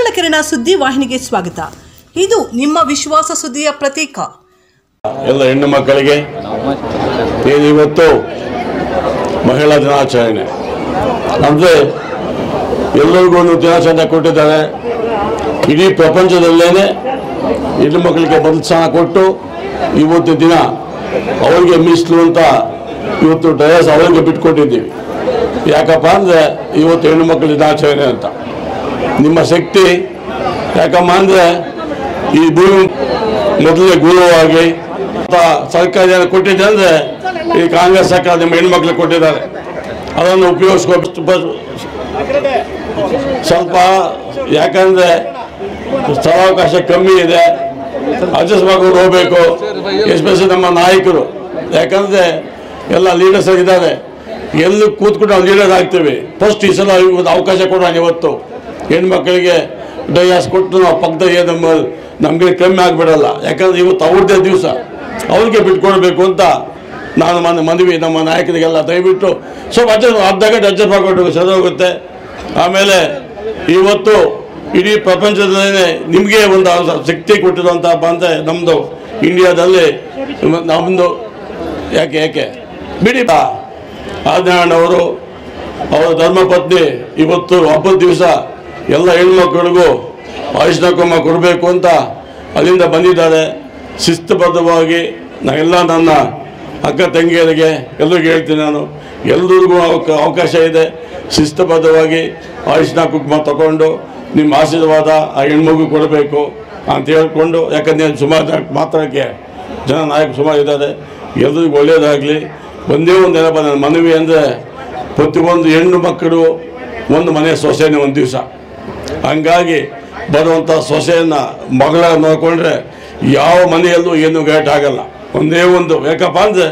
ಕಿರಣ ಸುದ್ದಿ ವಾಹಿನಿಗೆ ಸ್ವಾಗತ. ಇದು ನಿಮ್ಮ ವಿಶ್ವಾಸ ಸುದ್ದಿಯ ಪ್ರತೀಕ. ಎಲ್ಲ ಹೆಣ್ಣು ಮಕ್ಕಳಿಗೆ ಇವತ್ತು ಮಹಿಳಾ ದಿನಾಚರಣೆ ಅಂದರೆ ಎಲ್ಲರಿಗೂ ಒಂದು ದಿನಾಚರಣೆ ಕೊಟ್ಟಿದ್ದಾರೆ. ಇಡೀ ಪ್ರಪಂಚದಲ್ಲೇನೆ ಹೆಣ್ಣು ಮಕ್ಕಳಿಗೆ ಪ್ರೋತ್ಸಾಹ ಕೊಟ್ಟು ಇವತ್ತು ದಿನ ಅವರಿಗೆ ಮೀಸಲು ಅಂತ ಇವತ್ತು ಡಯಸ್ ಅವರಿಗೆ ಬಿಟ್ಕೊಟ್ಟಿದ್ದೀವಿ. ಯಾಕಪ್ಪ ಅಂದರೆ ಇವತ್ತು ಹೆಣ್ಣು ಮಕ್ಕಳ ದಿನಾಚರಣೆ ಅಂತ. ನಿಮ್ಮ ಶಕ್ತಿ ಯಾಕಮ್ಮ ಅಂದರೆ ಈ ಭೂಮಿ ಮೊದಲೇ ಗೌರವವಾಗಿ ಸರ್ಕಾರ ಕೊಟ್ಟಿದೆ ಅಂದರೆ ಈ ಕಾಂಗ್ರೆಸ್ ಸರ್ಕಾರ ನಿಮ್ಮ ಹೆಣ್ಮಕ್ಳಿಗೆ ಕೊಟ್ಟಿದ್ದಾರೆ. ಅದನ್ನು ಉಪಯೋಗಿಸ್ಕೊ ಸ್ವಲ್ಪ, ಯಾಕಂದರೆ ಸ್ಥಳಾವಕಾಶ ಕಮ್ಮಿ ಇದೆ, ಅಡ್ಜಸ್ಟ್ ಮಾಡ್ಕೊಂಡು ಹೋಗಬೇಕು. ಎಸ್ಪೆಷಲಿ ನಮ್ಮ ನಾಯಕರು, ಯಾಕಂದರೆ ಎಲ್ಲ ಲೀಡರ್ಸ್ ಆಗಿದ್ದಾರೆ. ಎಲ್ಲಿ ಕೂತ್ಕೊಂಡು ನಾವು ಲೀಡರ್ ಆಗ್ತೀವಿ. ಫಸ್ಟ್ ಈ ಸಲ ಅವಕಾಶ ಕೊಡೋಣ. ಇವತ್ತು ಹೆಣ್ಮಕ್ಳಿಗೆ ಡಯಾಸ್ ಕೊಟ್ಟು ನಾವು ಪಕ್ಕದಾಗೆ ನಮಗೆ ಕಮ್ಮಿ ಆಗಿಬಿಡಲ್ಲ. ಯಾಕಂದರೆ ಇವತ್ತು ಅವ್ರದ್ದೇ ದಿವಸ, ಅವ್ರಿಗೆ ಬಿಟ್ಕೊಡ್ಬೇಕು ಅಂತ ನಾನು ಮನವಿ ನಮ್ಮ ನಾಯಕರಿಗೆಲ್ಲ ದಯವಿಟ್ಟು ಸ್ವಲ್ಪ ಅರ್ಧ ಗಂಟೆ ಅಡ್ಜಸ್ಟ್ ಮಾಡಿಕೊಂಡು ಸರಿ ಹೋಗುತ್ತೆ. ಆಮೇಲೆ ಇವತ್ತು ಇಡೀ ಪ್ರಪಂಚದಲ್ಲೇ ನಿಮಗೆ ಒಂದು ಶಕ್ತಿ ಕೊಟ್ಟಿರುವಂಥಪ್ಪ ಅಂದರೆ ನಮ್ಮದು ಇಂಡಿಯಾದಲ್ಲಿ ನಮ್ಮದು ಯಾಕೆ ಬಿಡಿ ಬಾ ಆದಿನಾರಾಯಣವರು ಅವರ ಧರ್ಮಪತ್ನಿ ಇವತ್ತು ಹಬ್ಬದ ದಿವಸ ಎಲ್ಲ ಹೆಣ್ಮಕ್ಳಿಗೂ ಆಯುಷ್ನ ಕುಂಕುಮ ಕೊಡಬೇಕು ಅಂತ ಅಲ್ಲಿಂದ ಬಂದಿದ್ದಾರೆ. ಶಿಸ್ತುಬದ್ಧವಾಗಿ ನಾನೆಲ್ಲ ನನ್ನ ಅಕ್ಕ ತಂಗಿಯರಿಗೆ ಎಲ್ಲರಿಗೂ ಹೇಳ್ತೀನಿ, ನಾನು ಎಲ್ಲರಿಗೂ ಅವಕಾಶ ಇದೆ. ಶಿಸ್ತುಬದ್ಧವಾಗಿ ಆಯುಷ್ನ ಕುಂಕುಮ ತಗೊಂಡು ನಿಮ್ಮ ಆಶೀರ್ವಾದ ಆ ಹೆಣ್ಮಗು ಕೊಡಬೇಕು ಅಂತ ಹೇಳ್ಕೊಂಡು, ಯಾಕಂದರೆ ಸುಮಾರು ಮಾತಾಡೋಕ್ಕೆ ಜನ ನಾಯಕ ಸುಮಾರು ಇದ್ದಾರೆ. ಎಲ್ಲರಿಗೂ ಒಳ್ಳೆಯದಾಗಲಿ. ಒಂದೇ ಒಂದು ಏನಪ್ಪ ನನ್ನ ಮನವಿ ಅಂದರೆ, ಪ್ರತಿಯೊಂದು ಹೆಣ್ಣು ಮಕ್ಕಳು ಒಂದು ಮನೆ ಸೊಸೆನೇ ಒಂದು ದಿವಸ. ಹಂಗಾಗಿ ಬರುವಂಥ ಸೊಸೆಯನ್ನು ಮಗಳ ನೋಡಿಕೊಂಡ್ರೆ ಯಾವ ಮನೆಯಲ್ಲೂ ಏನು ಗೇಟ್ ಆಗಲ್ಲ. ಒಂದೇ ಒಂದು, ಯಾಕಪ್ಪ ಅಂದರೆ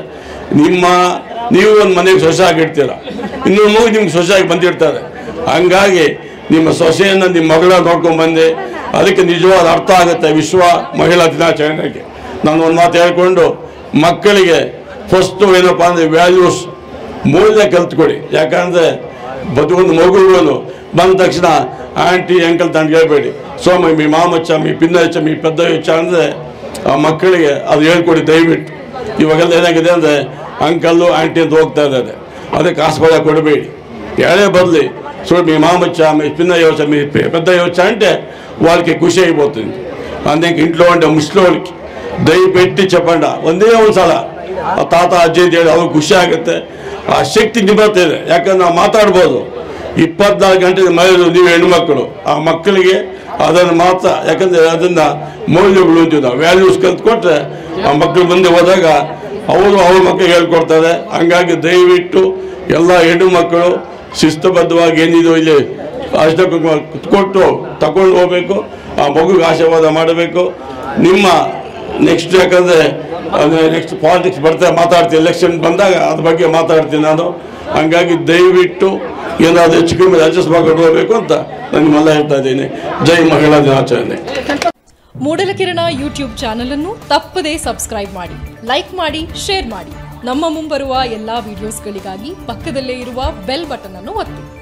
ನೀವು ಒಂದು ಮನೆಗೆ ಸೊಸೆ ಆಗಿರ್ತೀರ, ಇನ್ನೊಂದು ಮಗು ನಿಮ್ಗೆ ಸೊಸೆಯಾಗಿ ಬಂದಿರ್ತಾರೆ. ಹಂಗಾಗಿ ನಿಮ್ಮ ಸೊಸೆಯನ್ನು ನಿಮ್ಮ ಮಗಳ ನೋಡ್ಕೊಂಡು ಬಂದು ಅದಕ್ಕೆ ನಿಜವಾದ ಅರ್ಥ ಆಗುತ್ತೆ ವಿಶ್ವ ಮಹಿಳಾ ದಿನಾಚರಣೆಗೆ. ನಾನು ಒಂದು ಮಾತು ಹೇಳ್ಕೊಂಡು, ಮಕ್ಕಳಿಗೆ ಫಸ್ಟು ಏನಪ್ಪ ಅಂದರೆ ವ್ಯಾಲ್ಯೂಸ್ ಮೌಲ್ಯ ಕಲ್ತ್ಕೊಡಿ. ಯಾಕಂದರೆ ಒಂದು ಮಗುವನ್ನು ಬಂದ ತಕ್ಷಣ ಆಂಟಿ ಅಂಕಲ್ ತಂದು ಹೇಳ್ಬೇಡಿ. ಸೋಮ ಮೀ ಮಾಮಚ್ಚ ಮೀ ಪಿನ್ನಚ್ಚ ಮೀ ಪೆದ್ದ ಹೆಚ್ಚ ಅಂದರೆ ಆ ಮಕ್ಕಳಿಗೆ ಅದು ಹೇಳ್ಕೊಡಿ ದಯವಿಟ್ಟು. ಇವಾಗೆಲ್ಲ ಏನಾಗಿದೆ ಅಂದರೆ ಅಂಕಲ್ಲು ಆಂಟಿ ಅಂತ ಹೋಗ್ತಾ ಇದ್ದಾರೆ, ಅದಕ್ಕೆ ಆಸ್ಪದ ಕೊಡಬೇಡಿ. ಯಾರೇ ಬರಲಿ చూడు మీ మామచ్చా మీ పిన్న యోచ మీ పెద్ద యోచ అంటే వాళ్ళకి ఖుషి అయిపోతుంది. అందుకే ఇంట్లో ఉండే ముసలికి దయపెట్టి చెప్పండి ಒಂದೇ ಒಂದು ಸಲ ತಾತ ಅಜ್ಜಿ ಅಂತ ಹೇಳಿ ಅವ್ರಿಗೆ ಖುಷಿ ಆಗುತ್ತೆ. ಆ ಶಕ್ತಿ ನಿಮ್ಮತ್ತಿದೆ. ಯಾಕಂದ್ರೆ ನಾವು ಮಾತಾಡ್ಬೋದು 24 ಗಂಟೆ ಮಹಿಳೆಯರು, ನೀವು ಹೆಣ್ಮಕ್ಕಳು ಆ ಮಕ್ಕಳಿಗೆ ಅದನ್ನು ಮಾತ್ರ, ಯಾಕಂದರೆ ಅದನ್ನು ಮೌಲ್ಯಗಳು ಅಂತೀವಿ ನಾವು, ವ್ಯಾಲ್ಯೂಸ್ ಕಲ್ತ್ಕೊಟ್ರೆ ಆ ಮಕ್ಕಳು ಮುಂದೆ ಹೋದಾಗ ಅವರು ಅವ್ರ ಮಕ್ಕಳಿಗೆ ಹೇಳ್ಕೊಡ್ತಾರೆ. ಹಂಗಾಗಿ ದಯವಿಟ್ಟು ಎಲ್ಲ ಹೆಣ್ಣು ಮಕ್ಕಳು ಶಿಸ್ತುಬದ್ಧವಾಗಿ ಏನಿದು ಇಲ್ಲಿ ಅರ್ಶಿನ ಕುಂಕುಮ ಕೊಟ್ಟು ತಗೊಂಡು ಹೋಗಬೇಕು. ಆ ಮಗುಗೆ ಆಶೀರ್ವಾದ ಮಾಡಬೇಕು. ನಿಮ್ಮ ನೆಕ್ಸ್ಟ್, ಯಾಕಂದರೆ ನೆಕ್ಸ್ಟ್ ಪಾಲಿಟಿಕ್ಸ್ ಬರ್ತಾ ಮಾತಾಡ್ತೀನಿ, ಎಲೆಕ್ಷನ್ ಬಂದಾಗ ಅದ್ರ ಬಗ್ಗೆ ಮಾತಾಡ್ತೀನಿ ನಾನು. ಹಂಗಾಗಿ ದಯವಿಟ್ಟು ಏನಾದರೂ ಹೆಚ್ಚು ಕಮ್ಮಿ ಅಡ್ಜಸ್ಟ್ ಮಾಡ್ಕೊಂಡು ಹೋಗಬೇಕು ಅಂತ ನಾನು ನಿಮ್ಮೆಲ್ಲ ಹೇಳ್ತಾ ಇದ್ದೀನಿ. ಜೈ ಮಹಿಳಾ ದಿನಾಚರಣೆ. ಮೂಡಲಕಿರಣ ಯೂಟ್ಯೂಬ್ ಚಾನಲ್ ಅನ್ನು ತಪ್ಪದೇ ಸಬ್ಸ್ಕ್ರೈಬ್ ಮಾಡಿ, ಲೈಕ್ ಮಾಡಿ, ಶೇರ್ ಮಾಡಿ. ನಮ್ಮ ಮುಂಬರುವ ಎಲ್ಲಾ ವಿಡಿಯೋಸ್ಗಳಿಗಾಗಿ ಪಕ್ಕದಲ್ಲೇ ಇರುವ ಬೆಲ್ ಬಟನ್ ಅನ್ನು ಒತ್ತಿ.